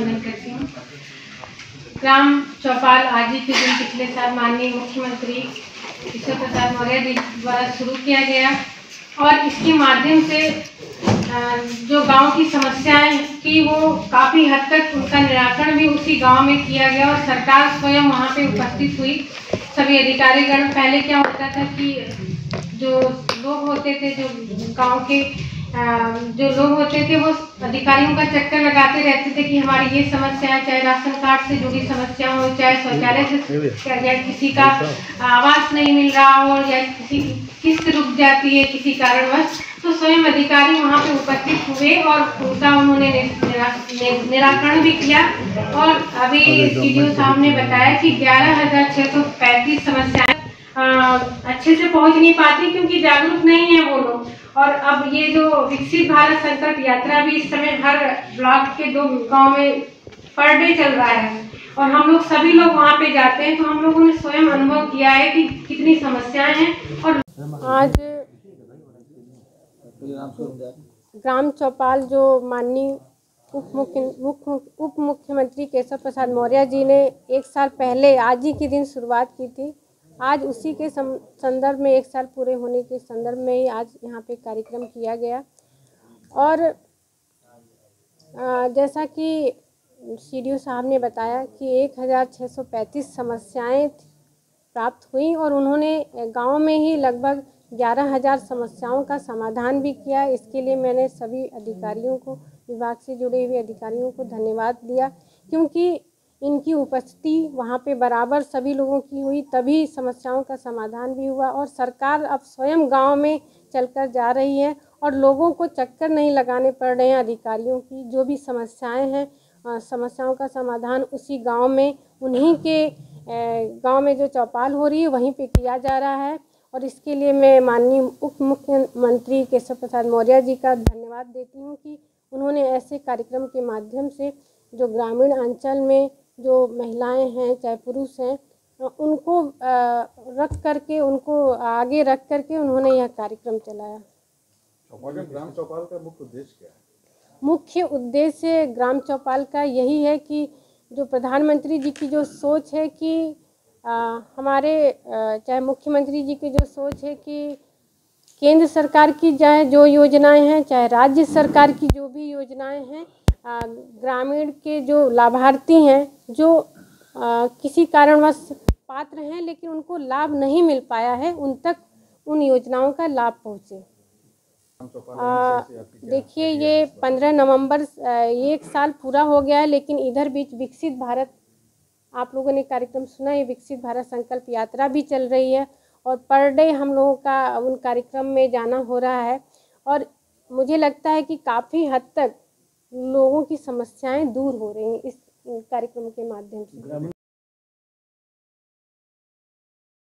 अभिनंदन करती हूँ। ग्राम चौपाल आज ही के दिन पिछले साल माननीय मुख्यमंत्री केशव प्रसाद मौर्य जी द्वारा शुरू किया गया और इसके माध्यम से जो गांव की समस्याएं थी वो काफ़ी हद तक उनका निराकरण भी उसी गांव में किया गया और सरकार स्वयं वहां पे उपस्थित हुई। सभी अधिकारीगण, पहले क्या होता था कि जो लोग होते थे, जो गांव के जो लोग होते थे, वो अधिकारियों का चक्कर लगाते रहते थे कि हमारी ये समस्या है, चाहे राशन कार्ड से जुड़ी समस्या हो, चाहे शौचालय से, या किसी का आवास नहीं मिल रहा हो, या किसी किस्त रुक जाती है किसी कारणवश, तो स्वयं अधिकारी वहां पे उपस्थित हुए और उनका उन्होंने निराकरण भी किया। और अभी सीडीओ साहब ने बताया कि 11,635 समस्याएं अच्छे से पहुंच नहीं पाती क्योंकि जागरूक नहीं है वो लोग। और अब ये जो विकसित भारत संकल्प यात्रा भी इस समय हर ब्लॉक के 2 गांव में पर डे चल रहा है और हम लोग सभी लोग वहां पे जाते हैं, तो हम लोगों ने स्वयं अनुभव किया है कि कितनी समस्याएं हैं। और आज ग्राम चौपाल जो माननीय उप मुख्यमंत्री केशव प्रसाद मौर्य जी ने 1 साल पहले आज ही के दिन शुरुआत की थी, आज उसी के संदर्भ में 1 साल पूरे होने के संदर्भ में ही आज यहाँ पे कार्यक्रम किया गया। और जैसा कि सीडीओ साहब ने बताया कि 1,635 समस्याएं प्राप्त हुई और उन्होंने गांव में ही लगभग 11,000 समस्याओं का समाधान भी किया। इसके लिए मैंने सभी अधिकारियों को, विभाग से जुड़े हुए अधिकारियों को धन्यवाद दिया, क्योंकि इनकी उपस्थिति वहाँ पे बराबर सभी लोगों की हुई, तभी समस्याओं का समाधान भी हुआ। और सरकार अब स्वयं गांव में चलकर जा रही है और लोगों को चक्कर नहीं लगाने पड़ रहे हैं अधिकारियों की। जो भी समस्याएं हैं, समस्याओं का समाधान उसी गांव में, उन्हीं के गांव में जो चौपाल हो रही है वहीं पे किया जा रहा है। और इसके लिए मैं माननीय उप मुख्यमंत्री केशव प्रसाद मौर्य जी का धन्यवाद देती हूँ कि उन्होंने ऐसे कार्यक्रम के माध्यम से जो ग्रामीण अंचल में जो महिलाएं हैं चाहे पुरुष हैं, उनको रख करके, उनको आगे रख करके उन्होंने यह कार्यक्रम चलाया। ग्राम चौपाल का मुख्य उद्देश्य क्या है? मुख्य उद्देश्य ग्राम चौपाल का यही है कि जो प्रधानमंत्री जी की जो सोच है कि हमारे चाहे मुख्यमंत्री जी की जो सोच है कि केंद्र सरकार की चाहे जो योजनाएं हैं, चाहे राज्य सरकार की जो भी योजनाएं हैं, ग्रामीण के जो लाभार्थी हैं, जो किसी कारणवश पात्र हैं लेकिन उनको लाभ नहीं मिल पाया है, उन तक उन योजनाओं का लाभ पहुँचे। देखिए, ये 15 नवंबर 1 साल पूरा हो गया है, लेकिन इधर बीच विकसित भारत, आप लोगों ने कार्यक्रम सुना, ये विकसित भारत संकल्प यात्रा भी चल रही है और पर डे हम लोगों का उन कार्यक्रम में जाना हो रहा है। और मुझे लगता है कि काफ़ी हद तक लोगों की समस्याएं दूर हो रही हैं इस कार्यक्रम के माध्यम से।